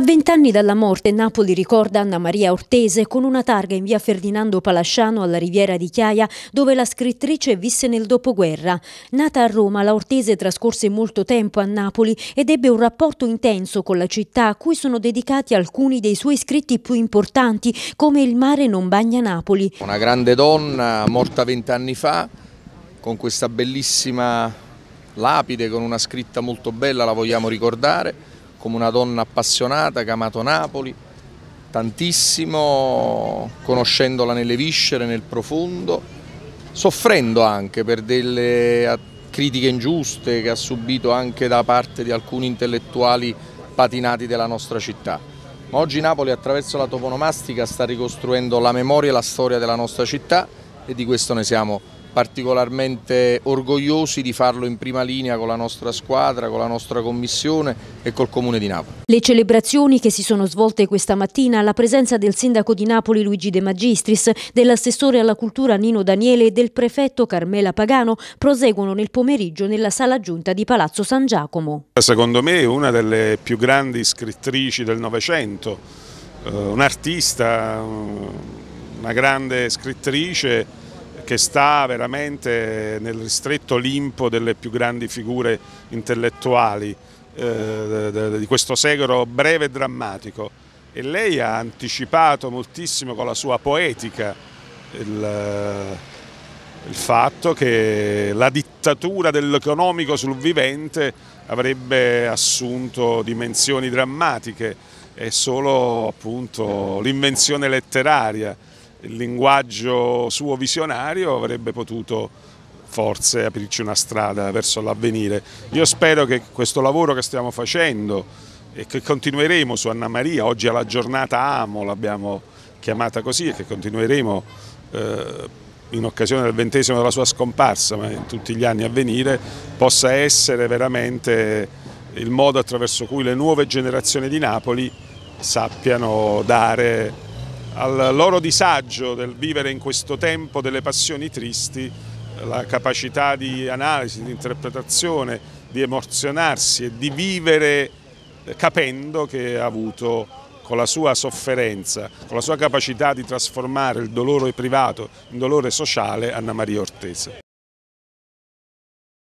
20 anni dalla morte, Napoli ricorda Anna Maria Ortese con una targa in via Ferdinando Palasciano alla Riviera di Chiaia, dove la scrittrice visse nel dopoguerra. Nata a Roma, la Ortese trascorse molto tempo a Napoli ed ebbe un rapporto intenso con la città, a cui sono dedicati alcuni dei suoi scritti più importanti, come Il mare non bagna Napoli. Una grande donna, morta 20 anni fa, con questa bellissima lapide, con una scritta molto bella, la vogliamo ricordare come una donna appassionata che ha amato Napoli tantissimo, conoscendola nelle viscere, nel profondo, soffrendo anche per delle critiche ingiuste che ha subito anche da parte di alcuni intellettuali patinati della nostra città. Ma oggi Napoli, attraverso la toponomastica, sta ricostruendo la memoria e la storia della nostra città e di questo ne siamo particolarmente orgogliosi di farlo in prima linea con la nostra squadra, con la nostra commissione e col Comune di Napoli. Le celebrazioni che si sono svolte questa mattina alla presenza del sindaco di Napoli Luigi De Magistris, dell'assessore alla cultura Nino Daniele e del prefetto Carmela Pagano proseguono nel pomeriggio nella sala giunta di Palazzo San Giacomo. Secondo me è una delle più grandi scrittrici del Novecento, un'artista, una grande scrittrice che sta veramente nel ristretto Olimpo delle più grandi figure intellettuali di questo secolo breve e drammatico, e lei ha anticipato moltissimo con la sua poetica il fatto che la dittatura dell'economico sul vivente avrebbe assunto dimensioni drammatiche e solo appunto l'invenzione letteraria, il linguaggio suo visionario avrebbe potuto forse aprirci una strada verso l'avvenire. Io spero che questo lavoro che stiamo facendo e che continueremo su Anna Maria, oggi alla giornata Amo l'abbiamo chiamata così, e che continueremo in occasione del 20° della sua scomparsa, ma in tutti gli anni a venire, possa essere veramente il modo attraverso cui le nuove generazioni di Napoli sappiano dare al loro disagio del vivere in questo tempo delle passioni tristi la capacità di analisi, di interpretazione, di emozionarsi e di vivere capendo che ha avuto con la sua sofferenza, con la sua capacità di trasformare il dolore privato in dolore sociale, Anna Maria Ortese.